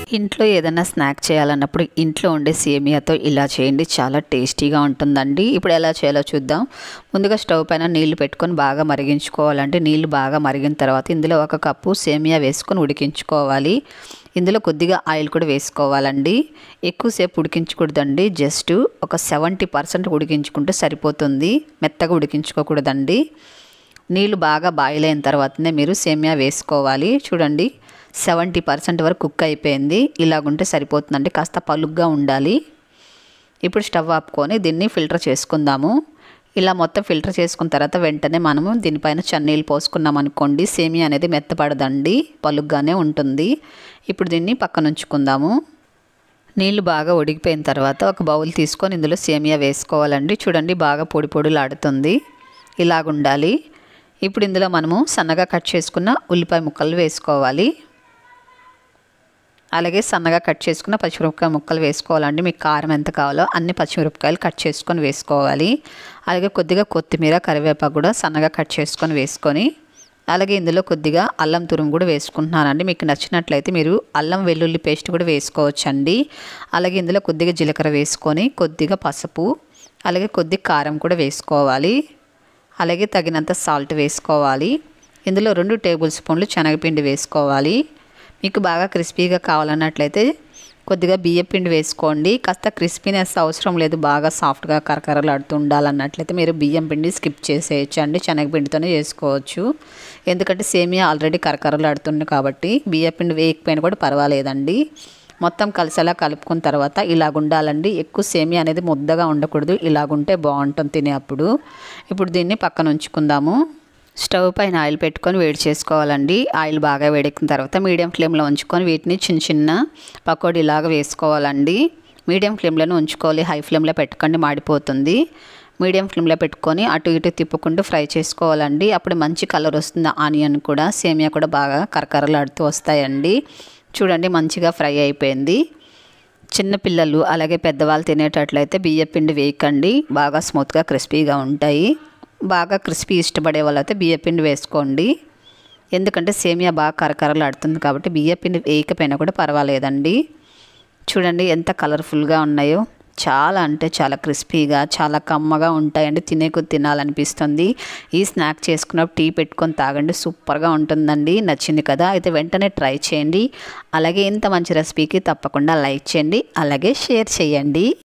ఇంట్లో ఏదైనా స్నాక్ చేయాలన్నప్పుడు ఇంట్లో ఉండే సేమియాతో ఇలా చేయండి, చాలా టేస్టీగా ఉంటుందండి. ఇప్పుడు ఎలా చేయాలో చూద్దాం. ముందుగా స్టవ్ పైన నీళ్లు పెట్టుకొని బాగా మరిగించుకోవాలండి. నీళ్లు బాగా మరిగిన తర్వాత ఇందులో 1 కప్పు సేమియా వేసుకొని ఉడికించుకోవాలి. ఇందులో కొద్దిగా ఆయిల్ కూడా వేసుకోవాలండి. ఎక్కువసేపు ఉడికించకూడదండి, జస్ట్ ఒక 70% ఉడికించుకుంటే సరిపోతుంది. మెత్తగా ఉడికించుకోకూడదండి. నీళ్ళు బాగా బాయిల్ అయిన తర్వాతనే మీరు సేమియా వేసుకోవాలి. చూడండి, 70% వరకు కుక్ అయిపోయింది. ఇలాగుంటే సరిపోతుందండి, కాస్త పలుగ్గా ఉండాలి. ఇప్పుడు స్టవ్ ఆపుకొని దీన్ని ఫిల్టర్ చేసుకుందాము. ఇలా మొత్తం ఫిల్టర్ చేసుకున్న తర్వాత వెంటనే మనము దీనిపైన చన్నీళ్ళు పోసుకున్నాం అనుకోండి, సేమియా అనేది మెత్తపడదండి, పలుగ్గానే ఉంటుంది. ఇప్పుడు దీన్ని పక్కన ఉంచుకుందాము. నీళ్ళు బాగా ఉడికిపోయిన తర్వాత ఒక బౌల్ తీసుకొని ఇందులో సేమియా వేసుకోవాలండి. చూడండి, బాగా పొడి పొడిలాడుతుంది, ఇలాగుండాలి. ఇప్పుడు ఇందులో మనము సన్నగా కట్ చేసుకున్న ఉల్లిపాయ ముక్కలు వేసుకోవాలి. అలాగే సన్నగా కట్ చేసుకున్న పచ్చిమిరపకాయ ముక్కలు వేసుకోవాలండి. మీకు కారం ఎంత కావాలో అన్ని పచ్చిమిరపకాయలు కట్ చేసుకొని వేసుకోవాలి. అలాగే కొద్దిగా కొత్తిమీర, కరివేపాకు కూడా సన్నగా కట్ చేసుకొని వేసుకొని, అలాగే ఇందులో కొద్దిగా అల్లం తురుము కూడా వేసుకుంటున్నానండి. మీకు నచ్చినట్లయితే మీరు అల్లం వెల్లుల్లి పేస్ట్ కూడా వేసుకోవచ్చండి. అలాగే ఇందులో కొద్దిగా జీలకర్ర వేసుకొని, కొద్దిగా పసుపు, అలాగే కొద్దిగా కారం కూడా వేసుకోవాలి. అలాగే తగినంత సాల్ట్ వేసుకోవాలి. ఇందులో 2 టేబుల్ స్పూన్లు శనగపిండి వేసుకోవాలి. మీకు బాగా క్రిస్పీగా కావాలన్నట్లయితే కొద్దిగా బియ్యపిండి వేసుకోండి. కాస్త క్రిస్పీనెస్ అవసరం లేదు, బాగా సాఫ్ట్గా కరకరలాడుతూ ఉండాలన్నట్లయితే మీరు బియ్యం పిండి స్కిప్ చేసేయచ్చు అండి, శనగపిండితోనే చేసుకోవచ్చు. ఎందుకంటే సేమియా ఆల్రెడీ కరకరలాడుతుంది కాబట్టి బియ్యపిండి వేయకపోయినా కూడా పర్వాలేదండి. మొత్తం కలిసేలా కలుపుకున్న తర్వాత ఇలాగుండాలండి. ఎక్కువ సేమియా అనేది ముద్దగా ఉండకూడదు, ఇలాగుంటే బాగుంటుంది తినేప్పుడు. ఇప్పుడు దీన్ని పక్కన ఉంచుకుందాము. స్టవ్ పైన ఆయిల్ పెట్టుకొని వేడి చేసుకోవాలండి. ఆయిల్ బాగా వేడెక్కిన తర్వాత మీడియం ఫ్లేమ్లో ఉంచుకొని వీటిని చిన్న చిన్న పకోడీలాగా వేసుకోవాలండి. మీడియం ఫ్లేమ్లోనే ఉంచుకోవాలి, హై ఫ్లేమ్లో పెట్టకండి, మాడిపోతుంది. మీడియం ఫ్లేమ్లో పెట్టుకొని అటు ఇటు తిప్పుకుంటూ ఫ్రై చేసుకోవాలండి. అప్పుడు మంచి కలర్ వస్తుంది. ఆనియన్ కూడా, సేమియా కూడా బాగా కరకరలాడుతూ వస్తాయండి. చూడండి, మంచిగా ఫ్రై అయిపోయింది. చిన్నపిల్లలు అలాగే పెద్దవాళ్ళు తినేటట్లయితే బియ్యపిండి వేయకండి, బాగా స్మూత్గా క్రిస్పీగా ఉంటాయి. బాగా క్రిస్పీ ఇష్టపడే వాళ్ళైతే బియ్యపిండి వేసుకోండి. ఎందుకంటే సేమియా బాగా కరకరలాడుతుంది కాబట్టి బియ్యపిండి వేయకపోయినా కూడా పర్వాలేదండి. చూడండి ఎంత కలర్ఫుల్గా ఉన్నాయో, చాలా అంటే చాలా క్రిస్పీగా, చాలా కమ్మగా ఉంటాయండి. తినాలనిపిస్తుంది. ఈ స్నాక్ చేసుకున్నప్పుడు టీ పెట్టుకొని తాగండి, సూపర్గా ఉంటుందండి. నచ్చింది కదా, అయితే వెంటనే ట్రై చేయండి. అలాగే ఇంత మంచి రెసిపీకి తప్పకుండా లైక్ చేయండి, అలాగే షేర్ చేయండి.